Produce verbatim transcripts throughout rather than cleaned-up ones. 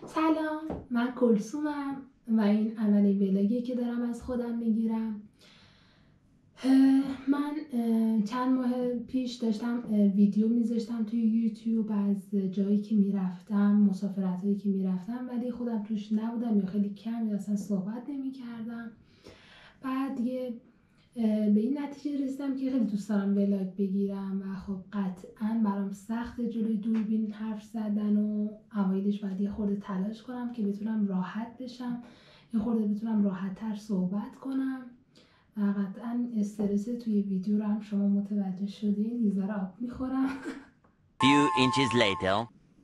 سلام، من کلثومم و این اولین ولاگی که دارم از خودم میگیرم. من چند ماه پیش داشتم ویدیو میذاشتم توی یوتیوب از جایی که میرفتم، مسافرتایی که میرفتم، ولی خودم توش نبودم یا خیلی کم یا اصلا صحبت نمی کردم. بعد دیگه به این نتیجه رسیدم که خیلی دوست دارم ولاگ بگیرم و خب قطعا برام سخت جلوی دوربین حرف زدن و اوایلش باید یه خورده تلاش کنم که بتونم راحت بشم، یه خورده بتونم راحت تر صحبت کنم و قطعا استرس توی ویدیو رو هم شما متوجه شدین. یه ذره آب میخورم. Few inches later.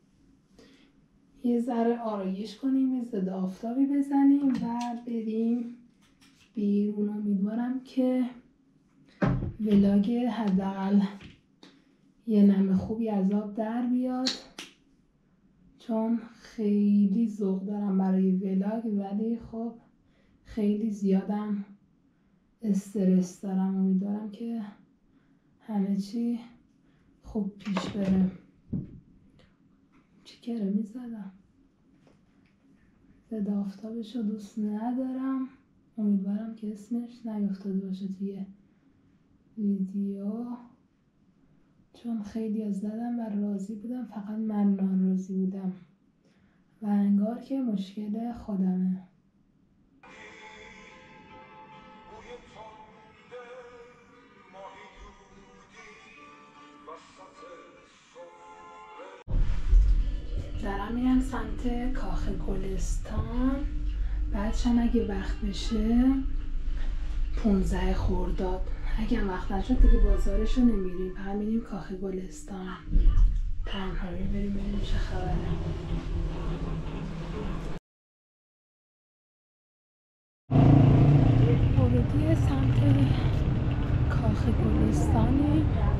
یه ذره آرایش کنیم، یه ضد آفتابی بزنیم و بریم بیرون. امیدوارم که ولاگ حداقل یه نمه خوبی از آب در بیاد، چون خیلی ذوق دارم برای ولاگ، ولی خب خیلی زیادم استرس دارم. امیدوارم که همه چی خوب پیش بره. چی کره میزدم؟ ضد آفتابش رو دوست ندارم. امیدوارم که اسمش نیفتاده باشه توی ویدیو، چون خیلی از زدم و راضی بودم، فقط من ناراضی بودم و انگار که مشکل خودمه. دارم میرم سمت کاخ گلستان. بعدش هم اگه وقت بشه پونزده خرداد، اگه هم وقت نشد دیگه بازارشو نمیریم، فقط میریم کاخ گلستان. تنهایی بریم بریم چه خبره. ورودی سمت کاخ گلستانی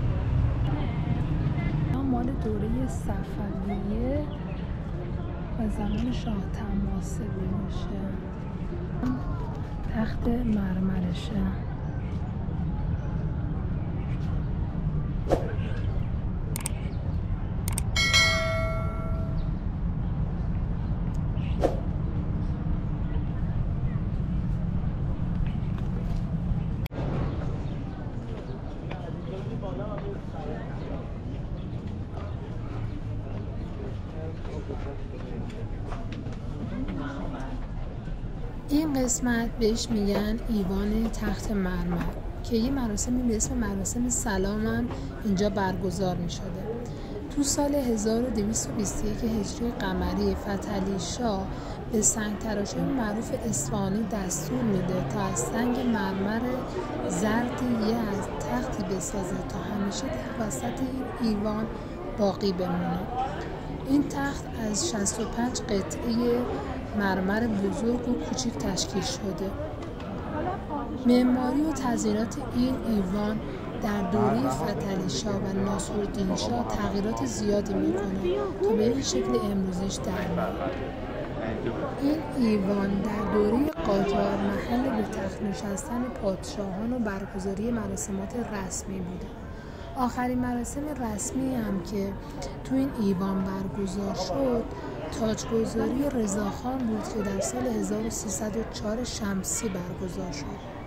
مال دوره صفویه و زمان شاه طماسبی باشه. تخت مرمرشه. این قسمت بهش میگن ایوان تخت مرمر که یه مراسمی به اسم مراسم سلام هم اینجا برگزار میشده. تو سال هزار و دویست و بیست و یک هجری قمری فتحعلی شاه به سنگ تراشای معروف اصفهانی دستور میده تا از سنگ مرمر زردی یه از تختی بسازه تا همیشه در وسط این ایوان باقی بمونه. این تخت از شصت و پنج قطعه مرمر بزرگ و کوچیک تشکیل شده. معماری و تزیینات این ایوان در دوره فتحعلی شاه و ناصرالدین شاه تغییرات زیادی میکنه تا به این شکل امروزیش در میاد. این ایوان در دوره قاجار محل به تخت نشستن پادشاهان و برگزاری مراسمات رسمی بوده. آخرین مراسم رسمی هم که تو این ایوان برگزار شد تاجگذاری رضاخان بود که در سال هزار و سیصد و چهار شمسی برگزار شد.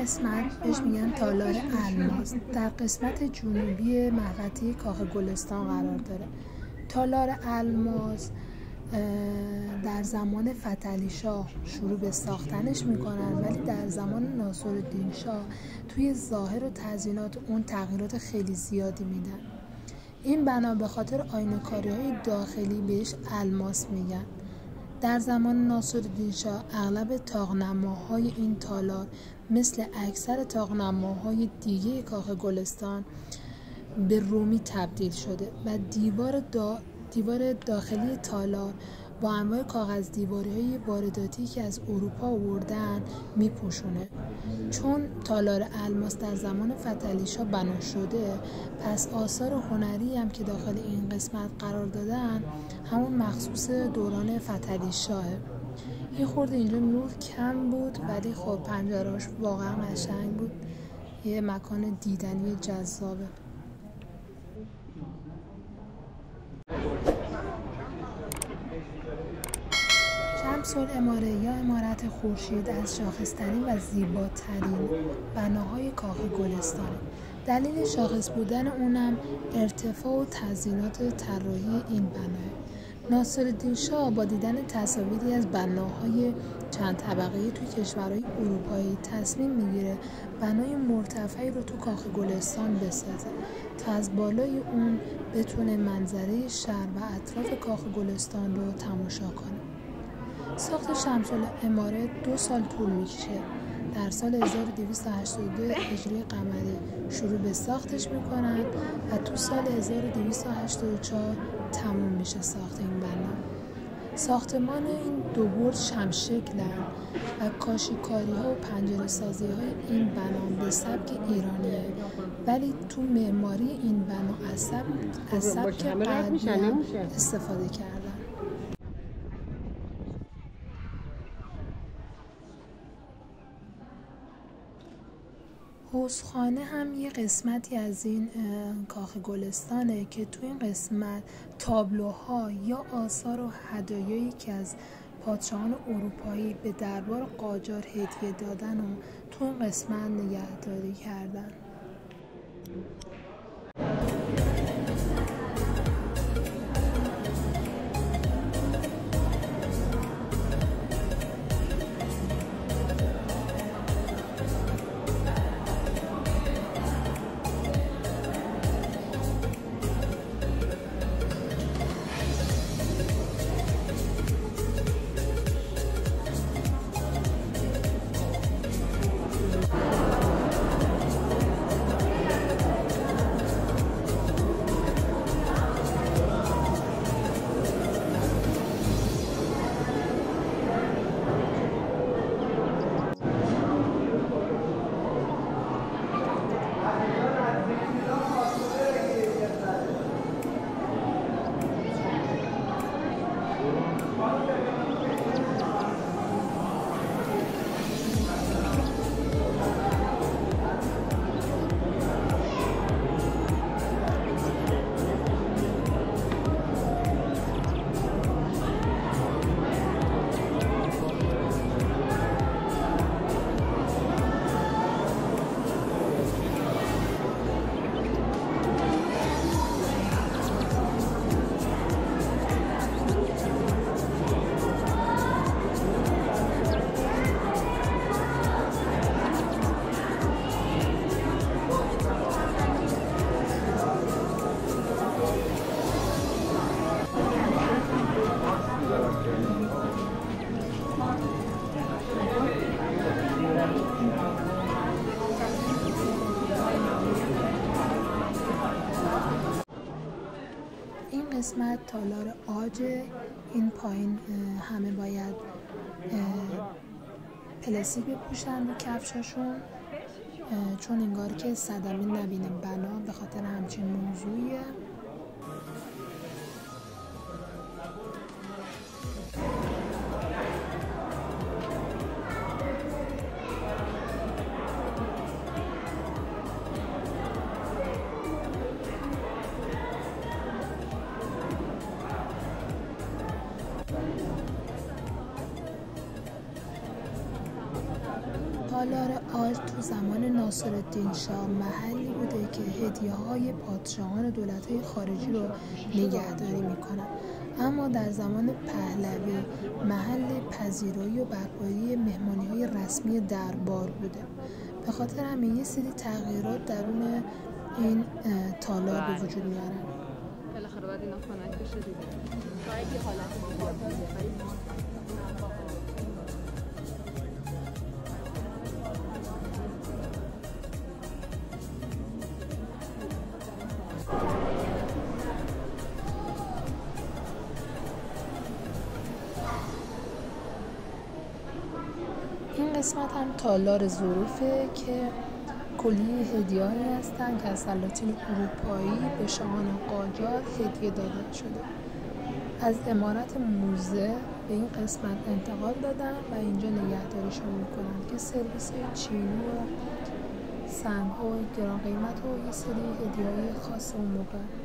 قسمت بهش میگن تالار الماس. در قسمت جنوبی محوطه کاخ گلستان قرار داره. تالار الماس در زمان فتحعلی شاه شروع به ساختنش میکنن، ولی در زمان ناصرالدین شاه توی ظاهر و تزیینات اون تغییرات خیلی زیادی میدن. این بنا به خاطر آینه‌کاری های داخلی بهش الماس میگن. در زمان ناصرالدین شاه اغلب طاق‌نماهای این تالار مثل اکثر طاق‌نماهای دیگه کاخ گلستان به رومی تبدیل شده و دیوار دا دیوار داخلی تالار با انواع کاغذ دیواری های وارداتی که از اروپا آوردن میپوشونه. چون تالار الماس در زمان فتحعلی شاه بنا شده، پس آثار هنری هم که داخل این قسمت قرار دادن همون مخصوص دوران فتحعلی شاهه. یه خورده اینجا نور کم بود، ولی خب پنجرهاش واقعا قشنگ بود. یه مکان دیدنی جذابه. شمس‌العماره یا عمارت خورشید از شاخص‌ترین و زیباترین بناهای کاخ گلستان. دلیل شاخص بودن اونم ارتفاع و تزیینات طراحی این بناه. ناصرالدین شاه با دیدن تصاویری از بناهای چند طبقه‌ای توی کشورهای اروپایی تصمیم میگیره بنای مرتفعی رو تو کاخ گلستان بسازه تا از بالای اون بتونه منظره شهر و اطراف کاخ گلستان رو تماشا کنه. ساخت شمس‌العماره دو سال طول میکشه. در سال هزار و دویست و هشتاد و دو هجری قمری شروع به ساختش میکنن و تو سال هزار و دویست و هشتاد و چهار تموم میشه ساخت این بنا. ساختمان این دو برج شمشکلن و کاشیکاری ها و پنجره سازی های این بنا به سبک ایرانیه، ولی تو معماری این بنا از سبک از سبک غربی استفاده کردن. حوضخانه هم یه قسمتی از این کاخ گلستانه که تو این قسمت تابلوها یا آثار و هدایایی که از پادشاهان اروپایی به دربار قاجار هدیه دادن و تو این قسمت نگهداری کردن. قسمت تالار آج. این پایین همه باید پلاستیک بپوشن رو کفشاشون، چون انگار که صدمه نبینه بنا، به خاطر همچین موضوعیه. تالار آج تو زمان ناصرالدین شاه محلی بوده که هدیه‌های پادشاهان دولت‌های خارجی رو نگهداری می‌کنن، اما در زمان پهلوی محل پذیرایی و برپایی مهمانی‌های رسمی دربار بوده. به خاطر همین یه سری تغییرات درون این تالار به وجود میارن. بالاخره باید اینا کانکت بشه دیگه. شاید یه حالت دیگه. این قسمت هم تالار ظروفه که کلیه هدیه‌هایی هستن که از سلاطین اروپایی به شاهان قاجار هدیه داده شده. از عمارت موزه به این قسمت انتقال دادن و اینجا نگهداریشون میکنن که سرویس چینی و سنگ‌ها گران قیمت و یه سری هدیه‌های خاص اون موقع